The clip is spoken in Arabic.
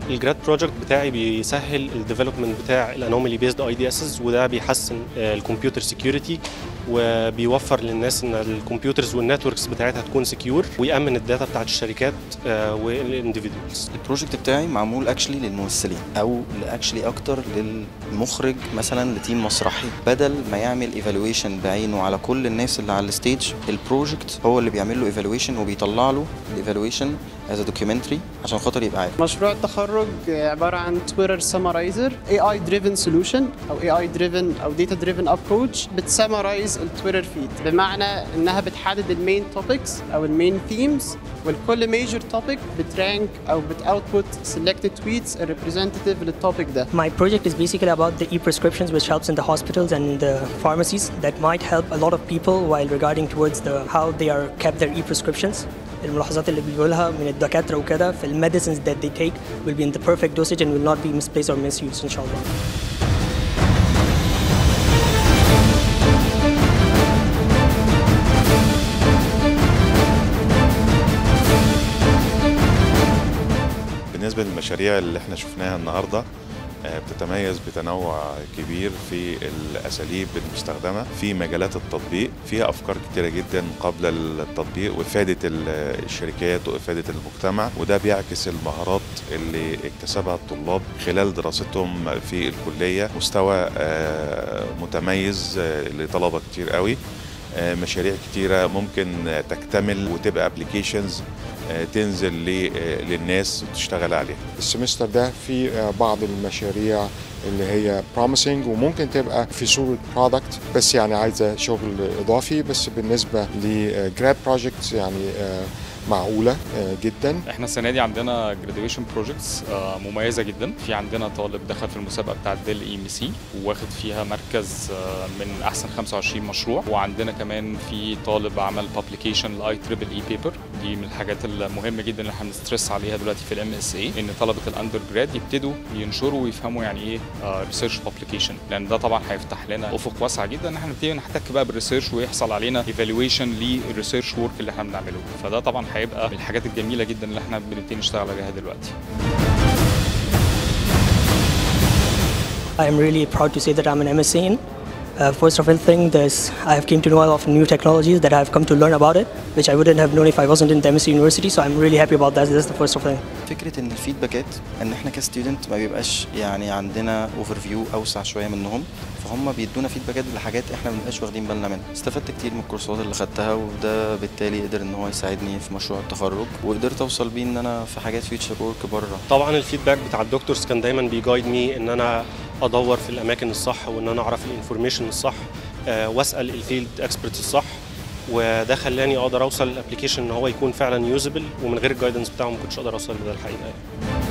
الجراد بروجكت بتاعي بيسهل الديفلوبمنت بتاع الانومالي بيزد اي دي اسز، وده بيحسن الكمبيوتر سكيورتي وبيوفر للناس ان الكمبيوترز والنتوركس بتاعتها تكون سكيور، ويامن الداتا بتاعت الشركات والانديفيدوالز. البروجكت بتاعي معمول اكشلي للممثلين او اكشلي اكتر للمخرج مثلا لتيم مسرحي، بدل ما يعمل ايفالويشن بعينه على كل الناس اللي على الستيج. البروجكت هو اللي بيعمل له ايفالويشن وبيطلع له الايفالويشن از دوكيومنتري عشان خاطر يبقى عارف. مشروع التخرج عباره عن تويتر سمرايزر، AI driven solution او AI driven او data driven approach بتسمرايز التويتر فيد، بمعنى انها بتحدد المين توبكس او المين ثيمز، والكل ميجر توبيك بترانك او بتاوتبوت selected tweets representative للتوبيك ده. My project is basically about the e-prescriptions which helps in the hospitals and the pharmacies that might help a lot of people while regarding towards how they are kept their e-prescriptions. الملاحظات اللي بيقولها من الدكاترة وكده في medicines that they take will be in the perfect dosage and will not be misplaced or misused إن شاء الله. بالنسبة للمشاريع اللي احنا شفناها النهاردة بتتميز بتنوع كبير في الأساليب المستخدمة في مجالات التطبيق، فيها أفكار كتيرة جدا قبل التطبيق وإفادة الشركات وإفادة المجتمع، وده بيعكس المهارات اللي اكتسبها الطلاب خلال دراستهم في الكلية. مستوى متميز لطلبة كتير قوي، مشاريع كتيرة ممكن تكتمل وتبقى ابليكيشنز تنزل للناس وتشتغل عليها. السمستر ده في بعض المشاريع اللي هي promising وممكن تبقى في صورة product، بس يعني عايزة شغل إضافي. بس بالنسبة لجراد بروجكتس يعني معقولة جدا. احنا السنة دي عندنا graduation projects مميزة جدا. في عندنا طالب دخل في المسابقة بتاعة ديل EMC وواخد فيها مركز من أحسن 25 مشروع، وعندنا كمان في طالب عمل publication ل IEEE paper. دي من الحاجات المهمة جدا اللي احنا بنسترس عليها دلوقتي في MSA، إن طلبة الأندر جراد يبتدوا ينشروا ويفهموا يعني إيه research publication، لأن ده طبعا هيفتح لنا أفق واسع جدا إن احنا نبتدي نحتك بقى بالريسيرش ويحصل علينا evaluation للريسيرش ورك اللي احنا بنعمله. فده طبعا هيبقى من الحاجات الجميلة جدا اللي احنا بنبتدي نشتغل عليها دلوقتي. I am really proud to say that I'm an MSc in. First of everything, I have came to know a lot of new technologies that I have come to learn about it, which I wouldn't have known if I wasn't in the MSc University. So I'm really happy about that. That's the first of thing. فكرة إن الفيدباكات إن إحنا كستودنت ما بيبقاش يعني عندنا اوفر فيو أوسع شوية منهم، فهم بيدونا فيدباكات لحاجات إحنا ما بنبقاش واخدين بالنا منها. استفدت كتير من الكورسات اللي خدتها، وده بالتالي قدر إن هو يساعدني في مشروع التخرج، وقدرت أوصل بيه إن أنا في حاجات فيوتشر ورك بره. طبعا الفيدباك بتاع الدكتورز كان دايما بيجايد مي ان انا ادور في الاماكن الصح، وان انا اعرف الانفورميشن الصح، واسال الفيلد اكسبرتس الصح، وده خلاني اقدر اوصل الابلكيشن ان هو يكون فعلا يوزبل، ومن غير الجايدنس بتاعه ما كنتش اقدر اوصل لده الحقيقه.